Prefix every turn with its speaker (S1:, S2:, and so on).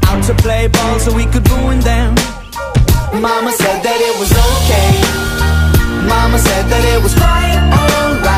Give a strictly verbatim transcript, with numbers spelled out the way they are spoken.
S1: out to play ball so we could ruin them. Mama said that it was okay. Mama said that it was quite